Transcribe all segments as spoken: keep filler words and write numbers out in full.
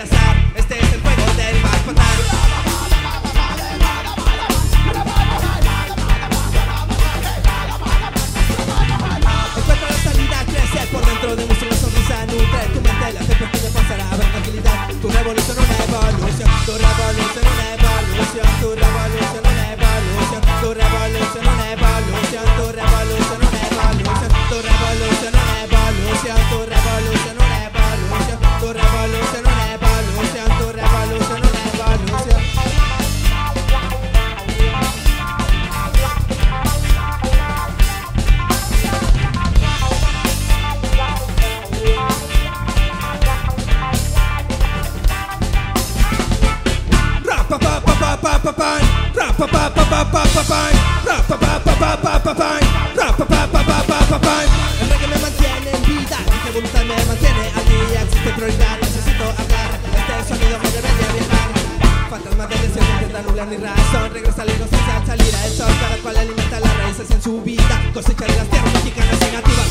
azar. Este es el juego del más fatal. Encuentra la salida, crece por dentro, demuestra una sonrisa, nutre tu mente, la hace pequeña, pasará a ver tranquilidad. Tu revolución, una evolución, tu revolución, una evolución, tu revolución, una evolución, tu revolución, una evolución, tu revolución, una evolución, tu revolución, una evolución, tu revolución, una evolución, tu revolución, una evolución, tu revolución, una evolución. El reggae me mantiene en vida, mi voluntad me mantiene al día. Existe prioridad, necesito hablar. Este sonido me debe de viajar. Fantasmas de deseo que intentan nublar mi razón. Regresa la inocencia al salir al sol, cada cual alimenta las raíces en su vida. Cosecha de las tierras mexicanas negativas.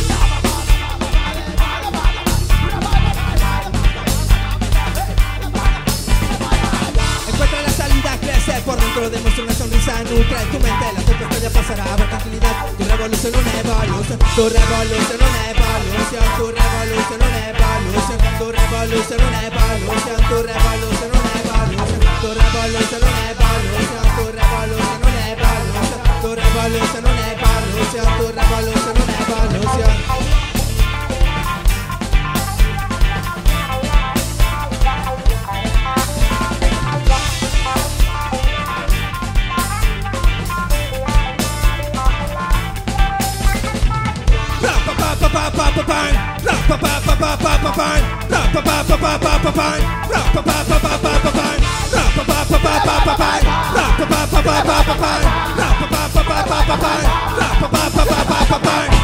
Encuentra la salida, crece por dentro, demuestra una sonrisa, nutre tu mente, la tempestad ya pasará, habrá tranquilidad. Tu revolución, una evolución, tu revolución, una evolución, tu revolución, una evolución, tu revolución, una evolución, tu revolución, una evolución, tu revolución, una evolución, tu revolución, una evolución, tu revolución, una evolución, tu revolución, una evolución. Bye.